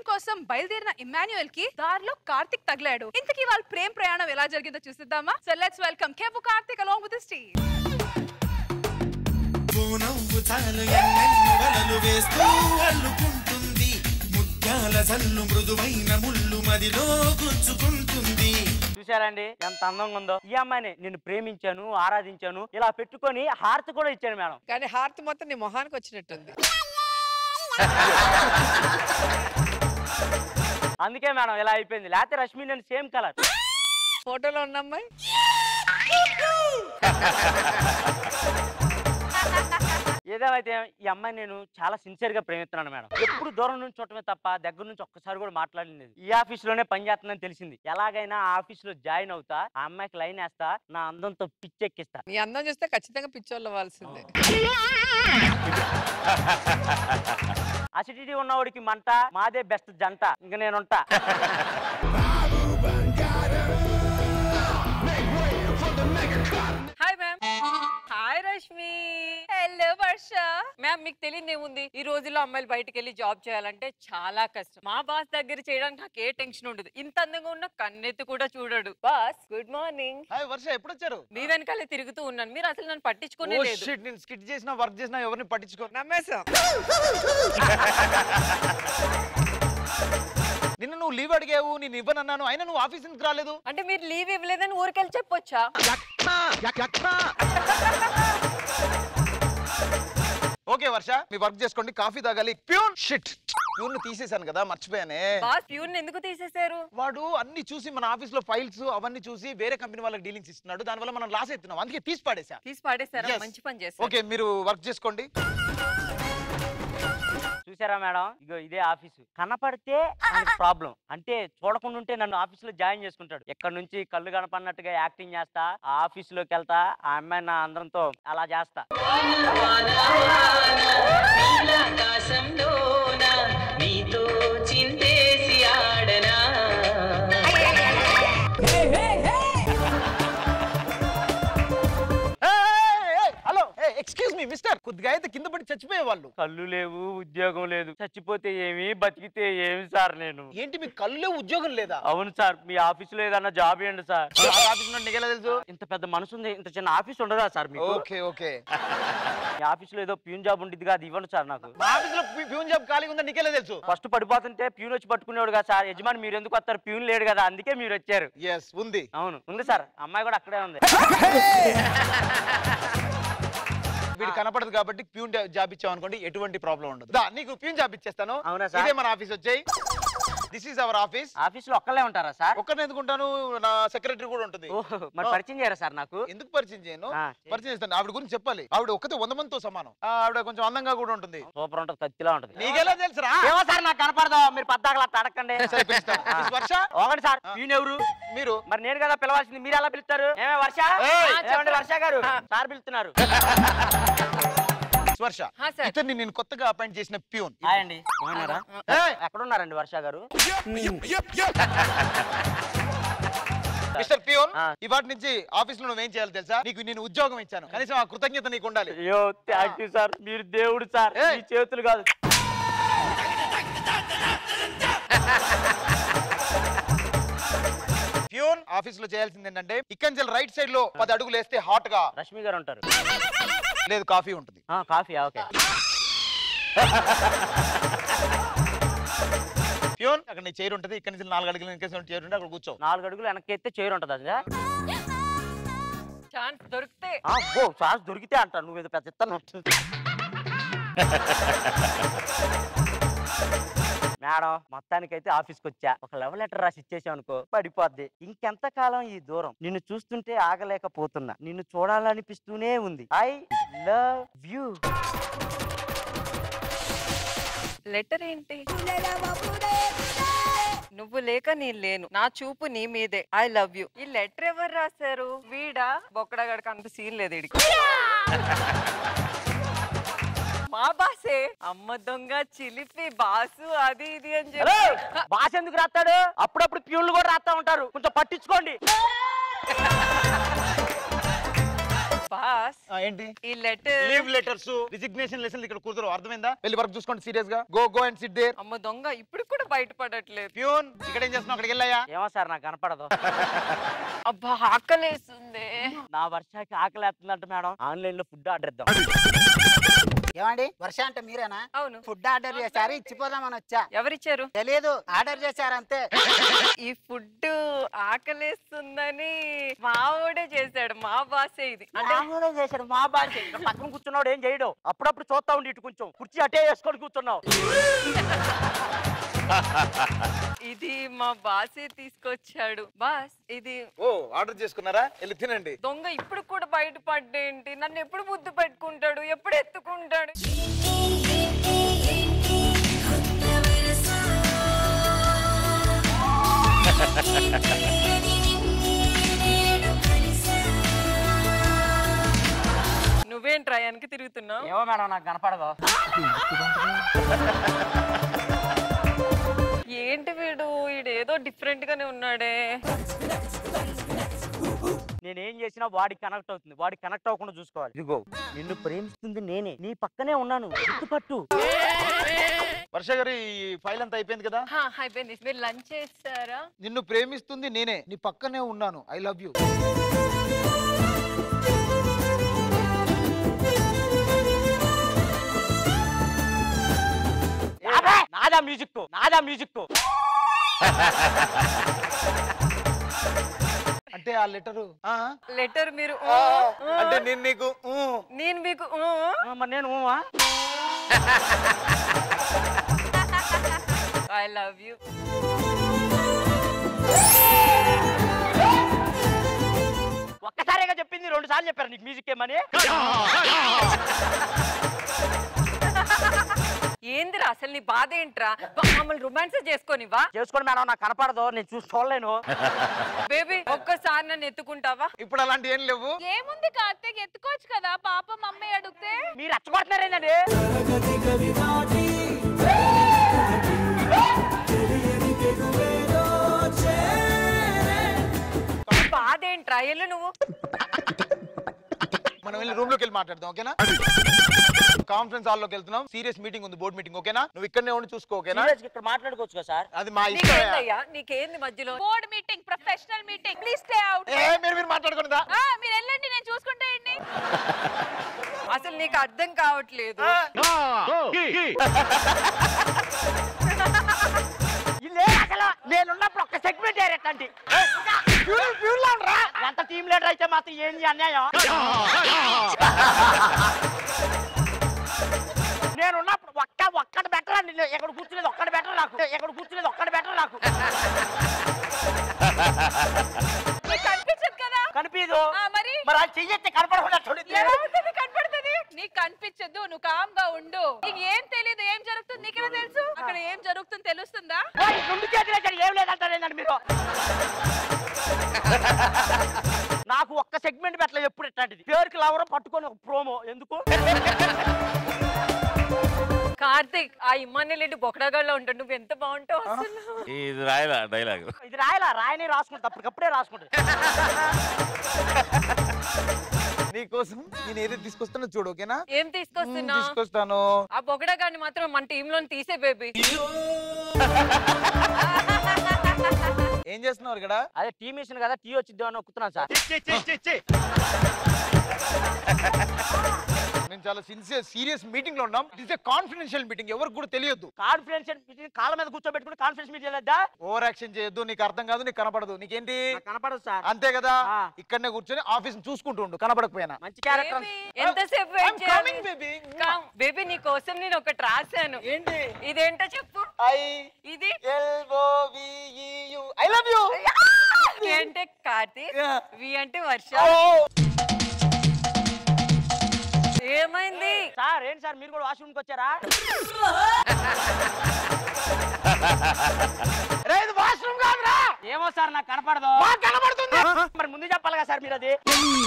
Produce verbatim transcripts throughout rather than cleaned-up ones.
కోసం బయలుదేరిన ఇమాన్యుయల్ కి దారిలో కార్తిక్ తగిలాడు. ఇంతకీ వాళ్ళ ప్రేమ ప్రయాణం ఎలా జరిగిందో చూసిద్దామా? సో లెట్స్ వెల్కమ్ కేపు Karthik along with his team. పూనవ్వు చాలు ఎన్నెన్ని వలలు వేస్తూ అల్లుకుంటుంది, ముత్యాల జల్లు మృదువైన ముళ్ళు మదిలో గుచ్చుకుంటుంది. చూసారండి ఎంత అందంగా ఉందో. ఈ అమ్మాయిని నేను ప్రేమించాను, ఆరాధించాను, ఇలా పెట్టుకొని హారతి కూడా ఇచ్చాను మేడం. కానీ హారతి మొత్తం నీ మొహానికి వచ్చినట్టుంది. అందుకే మేడం ఇలా అయిపోయింది. లేకపోతే రష్మి నేను సేమ్ కలర్. ఫోటోలో ఉన్న అమ్మాయి ఏదేమైతే ఈ అమ్మాయి నేను చాలా సిన్సియర్ గా ప్రేమిస్తున్నాను మేడం. ఎప్పుడు దూరం నుంచి చూడటమే తప్ప దగ్గర నుంచి ఒక్కసారి కూడా మాట్లాడలేదు. ఈ ఆఫీస్ లోనే పని చేస్తుందని తెలిసింది. ఎలాగైనా ఆ ఆఫీస్ లో జాయిన్ అవుతా, ఆ అమ్మాయికి లైన్ వేస్తా, నా అందంతో పిచ్చెక్కిస్తా. నీ అందం చూస్తే ఖచ్చితంగా పిచ్చోళ్ళు అవ్వాల్సిందే. అసిడిటీ ఉన్నవాడికి మంట, మాదే బెస్ట్ జంట. ఇంక నేనుంటా. Hi ma'am. Hi Rashmi. Hello Varsha. Ma'am మీకు తెలియదు ఏముంది, ఈ రోజుల్లో అమ్మాయిలు బయటకు వెళ్ళి జాబ్ చేయాలంటే చాలా కష్టం. మా బాస్ దగ్గర చేయడానికి నాకు ఏ టెన్షన్ ఉండదు. ఇంత అందంగా ఉన్న కన్నెత్తి కూడా చూడడు. Boss good morning. Hi Varsha, ఎప్పుడు వచ్చారు? మీ వెనకాలే తిరుగుతూ ఉన్నాను, మీరు అసలు నన్ను పట్టించుకునే లేదు. షిట్, నేను స్కిట్ చేసినా వర్క్ చేసినా ఎవరిని పట్టించుకో. నమ్మేశాం. నిన్న నువ్వు లీవ్ అడిగావు, నేను ఇవ్వనన్నాను, అయినా నువ్వు ఆఫీస్ ఎందుకు రాలేదు? అంటే మీరు లీవ్ ఇవ్వలేదని ఊరికెళ్ళి చెప్పొచ్చా? ఓకే వర్ష, మీ వర్క్ చేసుకోండి, కాఫీ తాగాలి. ప్యూన్ షిట్, ప్యూన్ తీసేశాను కదా, మర్చిపోయానే. బాస్ ప్యూన్ ఎందుకు తీసేశారు? వాడు అన్ని చూసి మన ఆఫీస్ లో ఫైల్స్ అవన్నీ చూసి వేరే కంపెనీ వాళ్ళకి డీలింగ్స్ ఇస్తున్నాడు. దానివల్ల మనం లాస్ అవుతున్నాం, అందుకే తీసి పాడేసా. తీసి పాడేశారా? మంచి పని చేశారు. ఓకే, మీరు వర్క్ చేసుకోండి. చూసారా మేడం, ఇగో ఇదే ఆఫీసు. కనపడితే ప్రాబ్లం, అంటే చూడకుండా ఉంటే నన్ను ఆఫీస్ లో జాయిన్ చేసుకుంటాడు. ఇక్కడ నుంచి కళ్ళు కనపడినట్టుగా యాక్టింగ్ చేస్తా, ఆ ఆఫీస్ లోకి వెళ్తా, ఆ అమ్మాయి నా అందరంతో అలా చేస్తా. ఎక్స్క్యూజ్ మీ మిస్టర్, కొద్దిగా అయితే కింద పడి చచ్చిపోయే వాళ్ళు. కళ్ళు లేవు, ఉద్యోగం లేదు, చచ్చిపోతే ఏమి, బతికితే ఏమి సార్? నేను ఏంటి మీ కళ్ళు ఉద్యోగం లేదా? అవును సార్, మీ ఆఫీస్ లో ఏదన్నా జాబ్ ఇవ్వండి సార్. ఆఫీస్ లో నీకెలా తెలుసు? ఇంత పెద్ద మనసు ఉంది, ఇంత చిన్న ఆఫీస్ ఉండదా సార్ మీకు? ఓకే ఓకే, మీ ఆఫీస్ లో ఏదో ప్యూన్ జాబ్ ఉంటుంది, అది ఇవ్వండి సార్ నాకు. మా ఆఫీస్ లో ప్యూన్ జాబ్ ఖాళీగా ఉందా నీకెలా తెలుసు? ఫస్ట్ పడిపోతుంటే ప్యూన్ వచ్చి పట్టుకునేవాడు కదా సార్. యజమాని మీరు ఎందుకు వస్తారు? ప్యూన్ లేడు కదా, అందుకే మీరు వచ్చారు. ఎస్ ఉంది. అవును ఉంది సార్, అమ్మాయి కూడా అక్కడే ఉంది. వీడు కనపడదు కాబట్టి ప్యూన్ జాబ్ ఇచ్చావు అనుకోండి, ఎటువంటి ప్రాబ్లం ఉండదు. దా, నీకు ప్యూన్ జాబ్ ఇచ్చేస్తాను. అవునా సార్? ఇదే మన ఆఫీస్ వచ్చాయి. This is our office. Office లో ఒక్కళ్ళే ఉంటారా సార్? ఒక్కరిని ఎందుకుంటాను, నా సెక్రటరీ కూడా ఉంటుంది. మరి పరిచయం చేయరా సార్ నాకు? ఎందుకు పరిచయం చేయను? పరిచయం చేస్తాను. ఆవిడ గురించి చెప్పాలి. ఆవిడ ఒక్కతే వంద మందితో సమానం. ఆవిడ కొంచెం అందంగా కూడా ఉంటుంది. సూపర్ ఉంటుంది, కత్తిలా ఉంటుంది. నీకెలా తెలుసురా? ఏమో సార్, నాకు కనపడదు. మీరు పద్దాకలా అడగండి. వర్ష ఒకటి సార్, ప్యూన్ ఎవరు? మీరు. మరి నేను కదా పిలవాల్సింది, మీరు ఎలా పిలుస్తారు? ఏమే వర్ష? ఏమండి వర్ష గారు? సార్ పిలుస్తున్నారు. వర్ష, ఇతన్ని నేను కొత్తగా అపాయింట్ చేసిన ప్యూన్. హాయ్ అండి, బాగున్నారా? ఎక్కడ ఉన్నారండి వర్ష గారు? మిస్టర్ పియోన్, ఇవాటి నుంచి ఆఫీస్ లో నువ్వేం చేయాలి తెలుసా? నీకు నేను ఉద్యోగం ఇచ్చాను, కనీసం ఆ కృతజ్ఞత నీకు ఉండాలి. అయ్యో థ్యాంక్ యూ సార్, మీరు దేవుడు సార్. ఈ చేతులు కాదు. ప్యూన్, ఆఫీస్ లో చేయాల్సింది ఏంటంటే ఇక్కడి నుంచి రైట్ సైడ్ లో పది అడుగులు వేస్తే హాట్ గా రష్మి గారు ఉంటారు. లేదు, కాఫీ ఉంటుంది. Coffee okay. ప్యూన్, అక్కడ నీ చైర్ ఉంటుంది. ఇక్కడ నుంచి నాలుగు అడుగులు వెనకేసి చైర్ ఉంటే అక్కడ కూర్చో. నాలుగు అడుగులు వెనక్కి ఎత్తే చైర్ ఉంటుంది. అది ఛాన్స్ దొరికితే ఛాన్స్ దొరికితే అంటాను. నువ్వు ఏదో పెద్ద ఇస్తాను. మేడం, మొత్తానికైతే ఆఫీస్కి వచ్చా. ఒక లవ్ లెటర్ రాసి ఇచ్చేసావు అనుకో, పడిపోద్ది. ఇంకెంతకాలం ఈ దూరం? నిన్ను చూస్తుంటే ఆగలేకపోతున్నా, నిన్ను చూడాలనిపిస్తూనే ఉంది. I love you. లెటర్ ఏంటి? నువ్వు లేక నేను లేను, నా చూపు నీ మీదే, ఐ లవ్ యూ. ఈ లెటర్ ఎవరు రాశారు? వీడా? బొక్కడగడక అంత సీన్ లేదు ఇడికి. మా బాసే. అమ్మ దొంగ, చిలిపి బాసు, అది ఇది అని చెప్పి. బాస్ ఎందుకు రాస్తాడు? అప్పుడప్పుడు ప్యూన్లు కూడా రాస్తా ఉంటారు, కొంచెం పట్టించుకోండి. బాస్ ఏంటి ఈ letter leave letters resignation lesson ఇక్కడ కుదరవు అర్థమైందా వెళ్ళి వర్క్ చూసుకోండి సీరియస్ గా go go and sit there అమ్మ దొంగ ఇప్పుడు కూడా బయటపడట్లేదు ప్యూన్ ఇక్కడ ఏం చేస్తున్నావు అక్కడికి వెళ్ళాయా ఏమో సార్ నాకు కనపడదు అబ్బా ఆకలేస్తుంది నా వర్షాకి ఆకలి వేస్తుందంట మేడం ఆన్లైన్ లో ఫుడ్ ఆర్డర్ ఇద్దాం ఏమండి వర్ష అంటే మీరేనా అవును ఫుడ్ ఆర్డర్ చేశారు ఇచ్చిపోదామని వచ్చా ఎవరిచ్చారు తెలియదు ఆర్డర్ చేశారంతే ఈ ఫుడ్ ఆకలేస్తుందని మావోడే చేశాడు మా బాసే ఇది అంటే అంటే చేశాడు మా బాగా ఇక్కడ పక్కన కూర్చున్నాడు ఏం చేయడు అప్పుడప్పుడు చూస్తా ఉండి ఇటు కొంచెం కుర్చీ అటే వేసుకొని కూర్చున్నావు ఇది మా బాసే తీసుకొచ్చాడు బాస్ ఇది ఓ ఆర్డర్ చేసుకున్నారా వెళ్ళి తినండి దొంగ ఇప్పుడు కూడా బయటపడ్డేంటి నన్ను ఎప్పుడు ముద్దు పెట్టుకుంటాడు ఎప్పుడు ఎత్తుకుంటాడు నువ్వేం ట్రయానికి తిరుగుతున్నావు ఏమో మేడం నాకు కనపడదు ఏంటి వీడు వీడేదో డిఫరెంట్ గానే ఉన్నాడే నేనేం చేసినా వాడికి కనెక్ట్ అవుతుంది వాడికి కనెక్ట్ అవ్వకుండా చూసుకోవాలి ఇదిగో నిన్ను ప్రేమిస్తుంది నేనే నీ పక్కనే ఉన్నాను గుర్తుపట్టు వర్ష గారు ఈ ఫైల్ అంతా అయిపోయింది కదా హా, అయిపోయింది మీరు లంచ్ చేస్తారా నిన్ను ప్రేమిస్తుంది నేనే నీ పక్కనే ఉన్నాను ఐ లవ్ యూ నాదా మ్యూజిక్ నాదా మ్యూజిక్ అంటే ఆ లెటరు లెటర్ మీరు అంటే నేను నీకు ఊ. నేను మీకు మరి నేను ఐ లవ్ యూ ఒక్కసారిగా చెప్పింది రెండు సార్లు చెప్పారు నీకు మ్యూజిక్ ఏమని ఏందిరా అసలు నీ బాధ ఏంట్రా మమ్మల్ని రొమాన్స్ చేసుకోనివా చేసుకోండి మేడం నాకు కనపడదు నేను చూసి చూడలేను బేబీ ఒక్కసారి నన్ను ఎత్తుకుంటావా ఇప్పుడు అలాంటి ఏం లేవు ఏముంది కార్తీక్ ఎత్తుకోవచ్చు కదా పాపం అమ్మాయి అడిగితే మీరు రెచ్చగొడుతున్నారేందండి బాధ ఏంట్రా ఎల్లు నువ్వు మనం వెళ్ళి రూమ్ లోకి వెళ్ళి మాట్లాడదాం ఓకేనా కాన్ఫరెన్స్ హాల్ లోకి వెళ్తున్నాం సీరియస్ మీటింగ్ ఉంది బోర్డ్ మీటింగ్ ఓకేనా నువ్వు ఇక్కడనే ఉండి చూసుకో ఓకేనా ఇక్కడ మాట్లాడుకోవచ్చు కదా సార్ అది మా ఇష్టం నీకేందయ్యా నీకేంది మధ్యలో board meeting professional meeting please stay out ఏ మీరు మీరు మాట్లాడుకుందా మీరు వెళ్ళండి నేను చూసుకుంటాయండి అసలు నీకు అర్థం కావట్లేదు నేనున్నప్పుడు ఒక్క సెగ్మెంట్ ఎట్లాంటి ఎంత టీమ్ లీడర్ అయితే మాత్రం ఏంది అన్యాయం నేనున్నప్పుడు ఒక్క ఒక్కటి బెటర్ అండి ఎక్కడ కూర్చునేది ఒక్కటి బెటర్ నాకు ఎక్కడ కూర్చునేది ఒక్కటి బెటర్ నాకు కనిపించదు కదా కనిపించదు మరి మరి అది చెయ్యొచ్చు కనపడకుండా కనపడుతుంది నీకు కనిపించదు నువ్వు కామ్ గా ఉండు నీకు ఏం తెలియదు ఏం జరుగుతుంది నీకెలా తెలుసు అక్కడ ఏం జరుగుతుంది తెలుస్తుందా రెండు చేతులు ఏం లేదంటారేందండి మీరు నాకు ఒక్క సెగ్మెంట్ పెట్టలే ఎప్పుడు ఇట్లాంటిది పేరుకి లవరం పట్టుకొని ఒక ప్రోమో ఎందుకు కార్తిక్ ఆ ఇమ్మాన్యుల్ బొకడాగాళ్ళలో ఉంటాడు నువ్వు ఎంత బాగుంటావు అసలు ఇది రాయలా డైలాగ్ ఇది రాయలా రాయని రాసుకుంటా అప్పటికప్పుడే రాసుకుంటా నీకోసం నేను ఏదో తీసుకొస్తానో చూడు ఓకేనా ఏం తీసుకొస్తున్నా తీసుకొస్తాను ఆ బొకడాగాన్ని మాత్రం మన టీమ్ లో తీసే బేబీ ఏం చేస్తున్నారు ఇక్కడ అదే టీ మిషన్ కదా టీ వచ్చిద్దాం అని ఒక్కుతున్నాను సార్ నేను చాలా సిన్సియర్ సీరియస్ మీటింగ్ లో ఉన్నాం it is a confidential meeting ఎవరికి కూడా తెలియదు కాన్ఫిడెన్స్ మీటింగ్ కాళ్ళ మీద కూర్చోబెట్టుకుని కాన్ఫిడెన్స్ మీటింగ్ లేదా ఓవర్ యాక్షన్ చేయొద్దు నీకు అర్థం కాదు నీకు కనపడదు నీకేంటి కనపడదు సార్ అంతే కదా ఆ. ఇక్కడనే కూర్చొని ఆఫీస్ చూసుకుంటూ ఉండు కనపడకపోయినా మంచి క్యారెక్టర్ ఎంతసేపు I'm వెయిట్ coming, చేయాలి baby. బేబీ నీ కోసం నేను ఒకటి రాశాను ఏంటి ఇదేంటో చెప్పు ఐ ఇది L O V E U I love you K అంటే కార్తీక్ Yeah. వి అంటే వర్ష ఏమైంది సార్ ఏంటి సార్ మీరు కూడా వాష్రూమ్ కి వచ్చారా వాష్రూమ్ కాదురా ఏమో సార్ నాకు కనపడదు కనపడుతుంది మరి ముందు చెప్పాలి కదా సార్ మీరు అది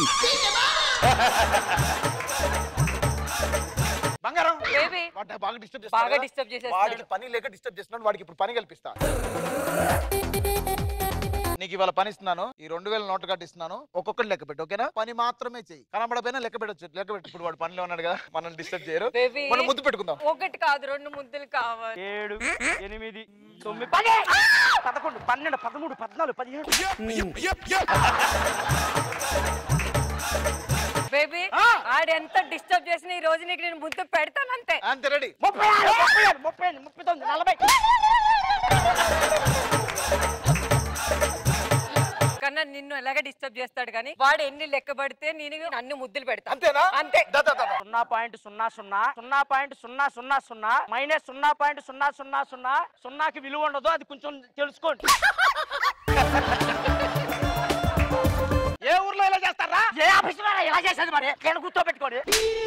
బంగారం బేబీ వాడు బాగా డిస్టర్బ్ బాగా చేస్తాడు డిస్టర్బ్ చేసేస్తున్నాడు వాడికి పని లేక డిస్టర్బ్ చేస్తున్నాడు వాడికి ఇప్పుడు పని కల్పిస్తా నీకు ఇవాళ పని ఇస్తున్నాను, ఈ రెండు వేల నోట్ కార్డు ఇస్తున్నాను, ఒక్కొక్కటి లెక్క పెట్టు, ఓకేనా? పని మాత్రమే చెయ్యి, కనబడపోయినా లెక్క పెట్టచ్చు, లెక్క పెట్టు. ఇప్పుడు వాడు పనిలో ఉన్నాడు కదా, మనం డిస్టర్బ్ చేయరు. బేబీ మనం ముద్దు పెట్టుకుందాం. ఒకటి కాదు రెండు ముద్దులు కావాలి. ఏడు ఎనిమిది తొమ్మిది పది పదకొండు పన్నెండు పదమూడు పద్నాలుగు పదిహేడు. బేబీ ఆడు ఎంత డిస్టర్బ్ చేసిన ఈ రోజు నీకు నేను ముద్దు పెడతాను అంతే. అంతే, రెడీ. ముప్పై ఆరు ముప్పై ఏడు ముప్పై ఎనిమిది ముప్పై తొమ్మిది నలభై. కన్నా నిన్ను ఎలాగ డిస్టర్బ్ చేస్తాడు కానీ వాడు ఎన్ని లెక్క పడితే నేను అన్ని ముద్దులు పెడతా. అంతేనా? అంతే. సున్నా పాయింట్ సున్నా సున్నా సున్నా పాయింట్ సున్నా సున్నా సున్నా మైనస్ సున్నా పాయింట్ సున్నా సున్నా సున్నా సున్నాకి విలువ ఉండదు, అది కొంచెం తెలుసుకోండి. ఏ ఊర్లో ఇలా చేస్తారా? ఏ ఆఫీస్ ఎలా చేసేది మరి నేను గుర్తుపెట్టుకోండి.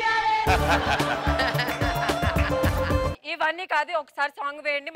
ఇవన్నీ కాదు, ఒకసారి సాంగ్ వేయండి.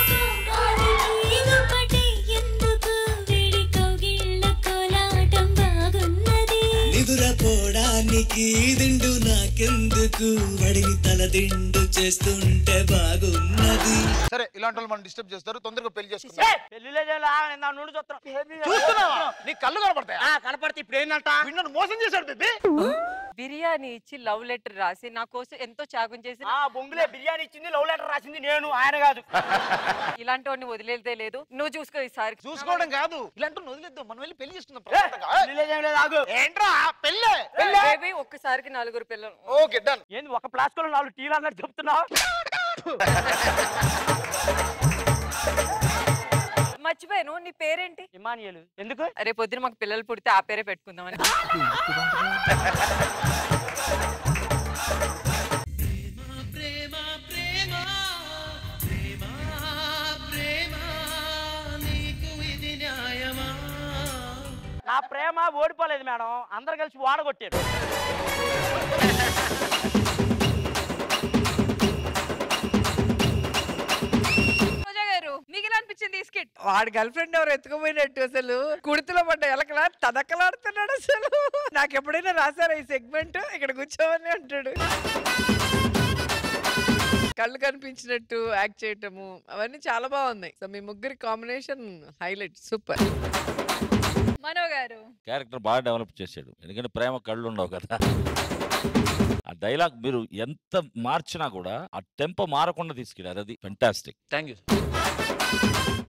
నిదురపోవడానికి దిండు నాకెందుకు, వడిని తల దిండు చేస్తుంటే బాగున్నది. సరే, ఇలాంటి వాళ్ళు మనం డిస్టర్బ్ చేస్తారు, తొందరగా పెళ్లి చేసుకుందాం. పెళ్లిలో నుండి చూస్తున్నావా? నీ కళ్ళు కనపడతాయా? కనపడితే ఇప్పుడు ఏంటంట నిన్ను మోసం చేశాడు బేబీ. బిర్యానీ ఇచ్చి లవ్ లెటర్ రాసి నా కోసం ఎంతో త్యాగం చేసి ఆ బొంగులే బిర్యానీ ఇచ్చింది, లవ్ లెటర్ రాసింది నేను, ఆయన కాదు. ఇలాంటి వాడిని వదిలేదే లేదు. నువ్వు చూసుకో ఈసారి. చూసుకోవడం కాదు, ఇలాంటి వదిలేద్దాం, మనం వెళ్ళి పెళ్లి చేసుకుందాం. ఏంట్రా పెళ్ళే? బేబీ ఒక్కసారికి నలుగురు పిల్లలు. Okay done. ఏంది ఒక ప్లాస్టిక్ లో నాలుగు టీలు అన్నట్టు చెప్తున్నావు? మర్చిపోయాను, నీ పేరేంటి? ఇమానియలు. ఎందుకు? రేపు పొద్దున మాకు పిల్లలు పుడితే ఆ పేరే పెట్టుకుందామని. నా ప్రేమ ఓడిపోలేదు మేడం, అందరు కలిసి వాడగొట్టారు. మీకు ఎలా అనిపించింది ఈ స్కిట్? వాడి గర్ల్ ఫ్రెండ్ ఎవరు ఎత్తుకుపోయినట్టు అసలు కుడితిలో పడ్డ ఎలకలా తదకలాడుతున్నాడు అసలు. నాకు ఎప్పుడైనా రాశారా ఈ సెగ్మెంట్? ఇక్కడ కూర్చోవని అంటాడు. కళ్ళు కనిపించినట్టు యాక్ట్ చేయటము అవన్నీ చాలా బాగున్నాయి. సో మీ ముగ్గురి కాంబినేషన్ హైలైట్, సూపర్. మనో గారు క్యారెక్టర్ బాగా డెవలప్ చేశాడు, ఎందుకంటే ప్రేమ కళ్ళు ఉండవు కదా. ఆ డైలాగ్ మీరు ఎంత మార్చినా కూడా ఆ టెంపో మారకుండా తీసుకెళ్ళారు, అది ఫెంటాస్టిక్. Thank you.